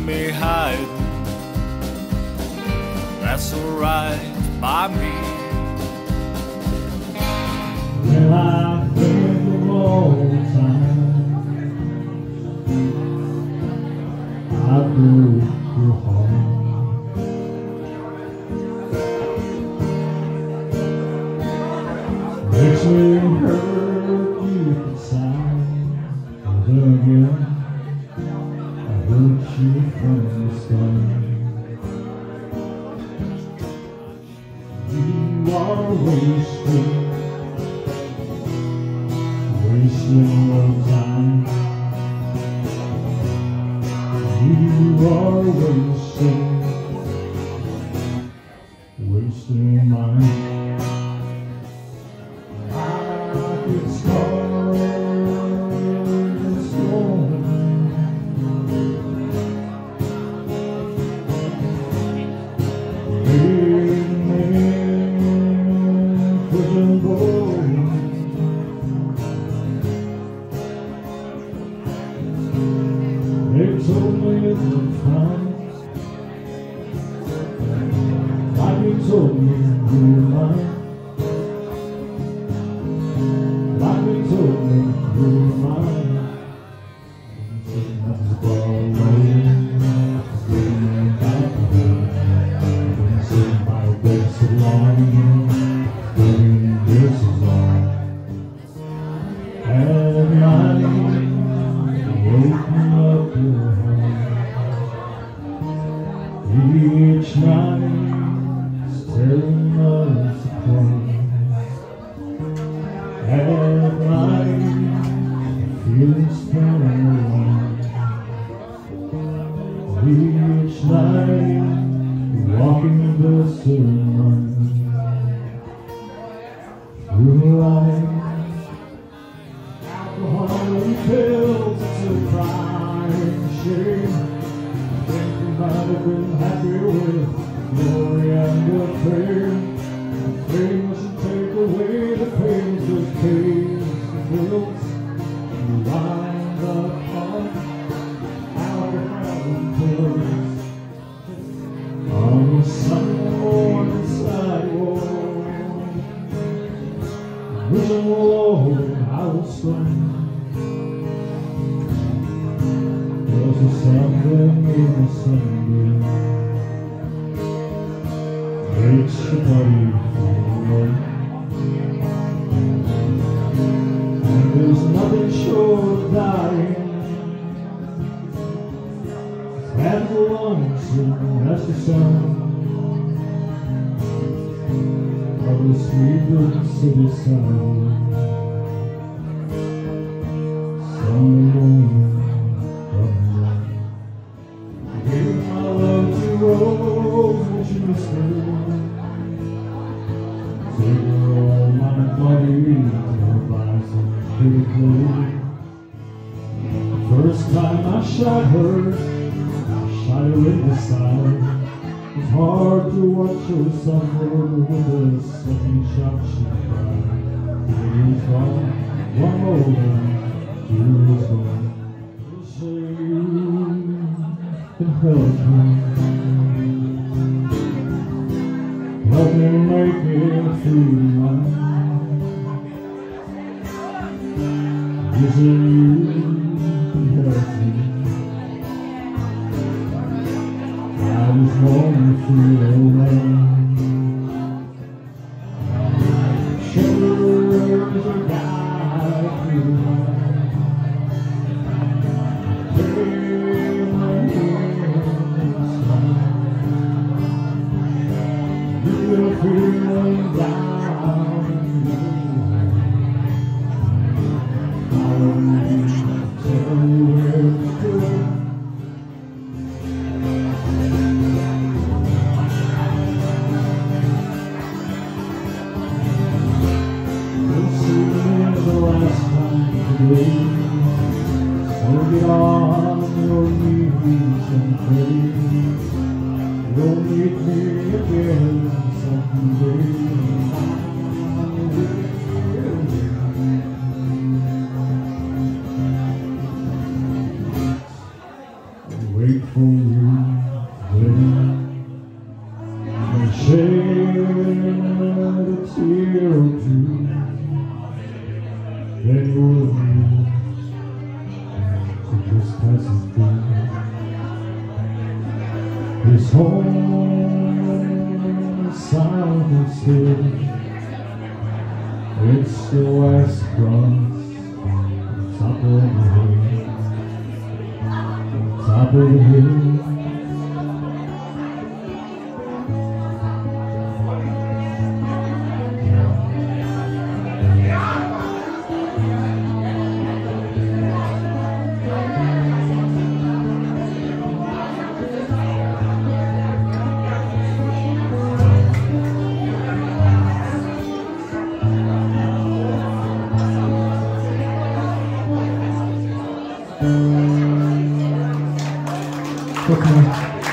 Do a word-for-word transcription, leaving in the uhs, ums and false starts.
me hide. That's alright by me. Well, I think of all the time I broke your heart. Makes me hurt you inside. But again, I hurt you from the start. You are wasting, wasting your time. You are wasting, wasting mine. It's hard, it's gone. Leave me pushing forward. They told me it was fine. Like you told me you were mine. Like you told me you were mine. I was far away, dreaming about you. I've been sitting by your bed so long, thinking this is all. At night, open up your heart. Each night is tearing us apart. At night, feelings come around. Each night, walking the sun through life. Alcohol and pills, it's a crying shame. I think we might have been happy with glory and the pain. The pain mustn't take away the pains that pays the bills. You wind up on alcohol and pills on a Sunday morning sidewalk. Wishing, Lord, I was strong. There's a something in the Sunday makes your body feel right. And there's nothing short of dying. As the lungs and that's the sun of the sweet little city sun. Sunday morning of the night. I gave my love to Rose when she was through. Take her all my body to her buy some pretty clothes. First time I shot her, I shot her in the side. It's hard to watch her suffer with a second shot she cried. Two is gone, one more down, two is gone. Say you can help me, help me make it through life. Is it you can help me? I was born to feel alone. Shivers are guide through life. Feel my inside. You're feeling down. I don't need to tell you where it's good. So get on your knees and pray. You'll meet me again someday. Wait for you. then you're with me. So just passing through this home silent and still. It's the west front, top of the hill, top of the hill. Okay.